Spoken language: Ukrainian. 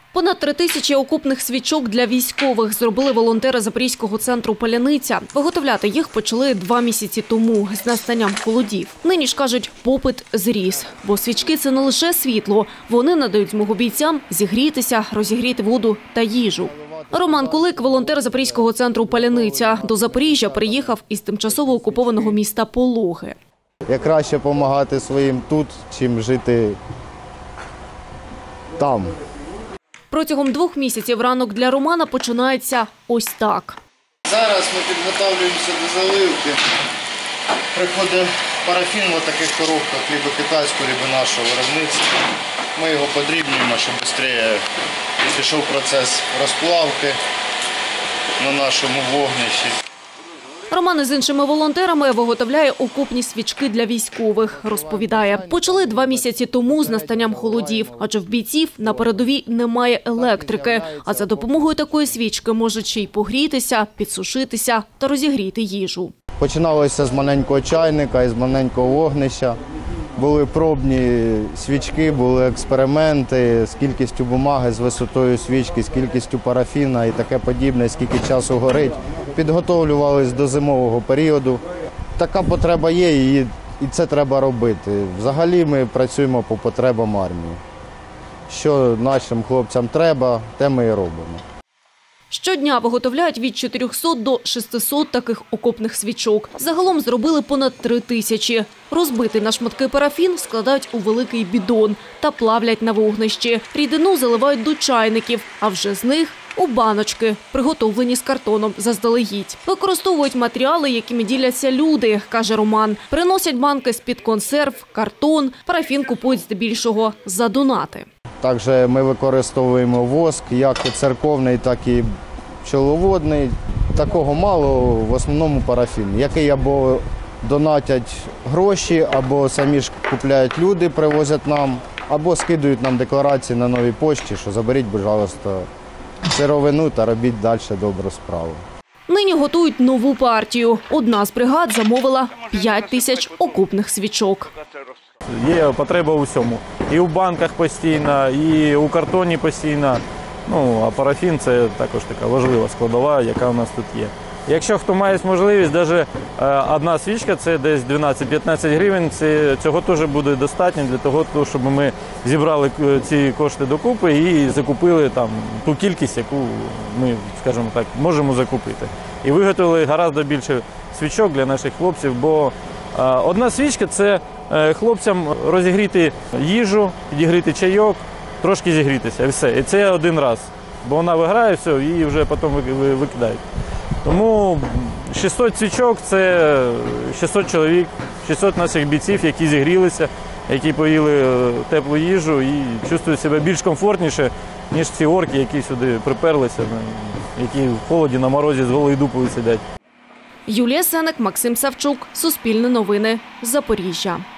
Понад 3000 окопних свічок для військових зробили волонтери Запорізького центру «Паляниця». Виготовляти їх почали 2 місяці тому з настанням холодів. Нині ж, кажуть, попит зріс. Бо свічки – це не лише світло. Вони надають змогу бійцям зігрітися, розігріти воду та їжу. Роман Кулик – волонтер Запорізького центру «Паляниця». До Запоріжжя приїхав із тимчасово окупованого міста Пологи. Я краще допомагати своїм тут, чим жити там. Протягом 2 місяців ранок для Романа починається ось так. Зараз ми підготовлюємося до заливки. Приходить парафін в таких коробках, либо китайського, либо нашого виробництва. Ми його подрібнюємо, щоб швидше пішов процес розплавки на нашому вогнищі. Роман із іншими волонтерами виготовляє окопні свічки для військових. Розповідає, почали 2 місяці тому з настанням холодів, адже в бійців на передовій немає електрики. А за допомогою такої свічки можуть ще й погрітися, підсушитися та розігріти їжу. Починалося з маленького чайника і з маленького вогнища. Були пробні свічки, були експерименти з кількістю бумаги, з висотою свічки, з кількістю парафіна і таке подібне, скільки часу горить. Підготовлювалися до зимового періоду. Така потреба є і це треба робити. Взагалі ми працюємо по потребам армії. Що нашим хлопцям треба, те ми і робимо. Щодня виготовляють від 400 до 600 таких окопних свічок. Загалом зробили понад 3000. Розбитий на шматки парафін складають у великий бідон та плавлять на вогнищі. Рідину заливають до чайників, а вже з них – у баночки, приготовлені з картоном заздалегідь. Використовують матеріали, якими діляться люди, каже Роман. Приносять банки з-під консерв, картон, парафін купують здебільшого за донати. Також ми використовуємо воск, як церковний, так і пчеловодний. Такого мало, в основному парафін, який або донатять гроші, або самі ж купляють люди, привозять нам, або скидують нам декларації на новій пошті, що заберіть, будь ласка, сировину та робіть далі добру справу. Нині готують нову партію. Одна з бригад замовила 5000 окопних свічок. Є потреба у всьому. І у банках постійно, і у картоні постійно. А парафін – це також така важлива складова, яка у нас тут є. Якщо хто має можливість, навіть одна свічка – це десь 12-15 гривень, цього теж буде достатньо для того, щоб ми зібрали ці кошти докупи і закупили там ту кількість, яку ми, скажімо так, можемо закупити. І виготовили гораздо більше свічок для наших хлопців, бо одна свічка – це хлопцям розігріти їжу, підігріти чайок, трошки зігрітися і все. І це один раз, бо вона виграє все і вже потім викидають. Тому 600 свічок – це 600 чоловік, 600 наших бійців, які зігрілися, які поїли теплу їжу і чувствують себе більш комфортніше, ніж ці орки, які сюди приперлися, які в холоді на морозі з голою дупою сидять. Юлія Сеник, Максим Савчук, Суспільне новини, Запоріжжя.